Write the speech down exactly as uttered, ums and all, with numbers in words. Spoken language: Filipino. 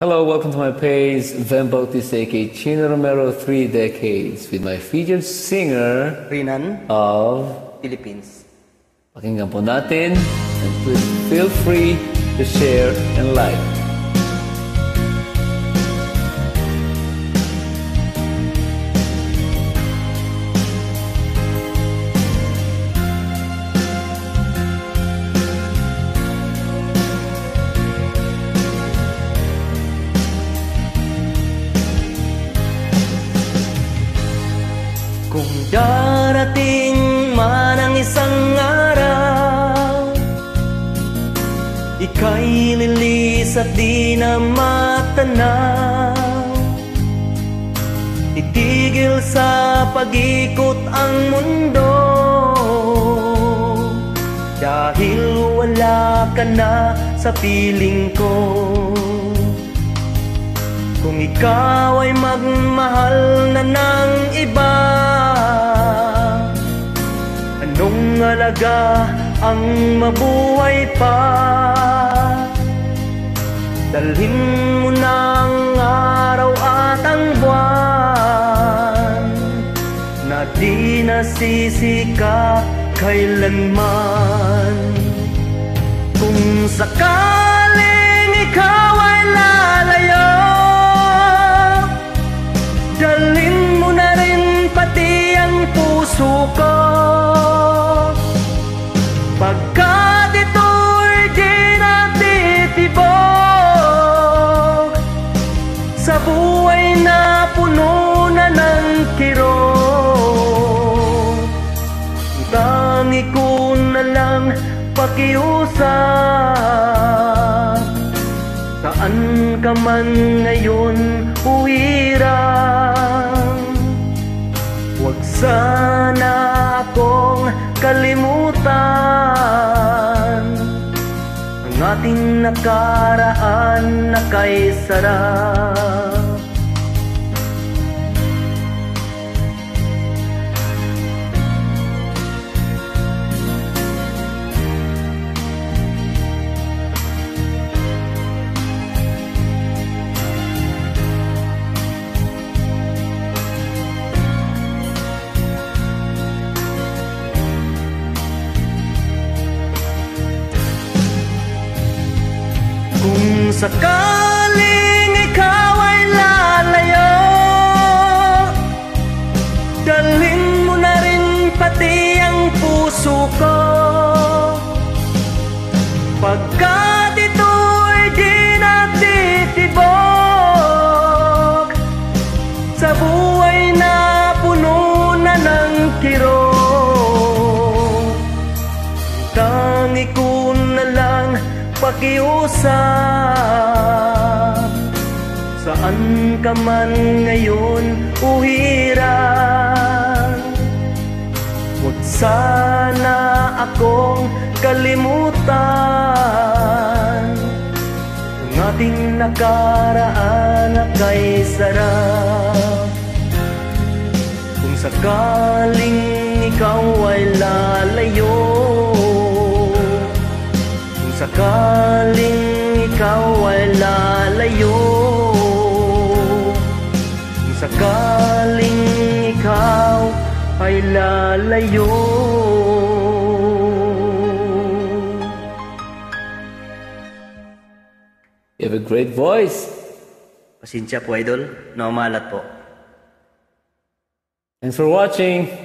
Hello, welcome to my page, Van Bautista aka Chino Romero, three decades, with my featured singer, Reynan of Philippines. Pakinggan po natin, and please feel free to share and like. Kung darating man ang isang araw, ika'y lilis at di na matanaw, itigil sa pag-ikot ang mundo, dahil wala ka na sa piling ko. Kung ikaw ay magmahal na ng iba, anong alaga ang mabuhay pa? Dalhin mo ng araw at ang buwan na di nasisika kailanman. Kung sakaling ikaw ay lalayo, dalhin mo na rin pati ang puso ko, pagkat ito'y di natitibok sa buhay na puno na ng kirot. Tangi ko na lang pakiusap, saan ka man ngayon uwirang, huwag sana akong kalimutan ang ating nakaraan na kay sarap. Kung sakaling ikaw ay lalayo, dalhin mo na rin pati ang puso ko, pagkat ito'y di natitibok sa buhay na puno na ng kirot. Tangi ko na lang pakiusap, saan ka man ngayon uhirang, huwag sana akong kalimutan ang ating nakaraan na kay sarap. Kung sakaling ikaw ay lalayo, sakaling ikaw ay lalayo, sakaling ikaw ay lalayo. You have a great voice. Pasensya po, idol. Naumalat po. Thanks for watching.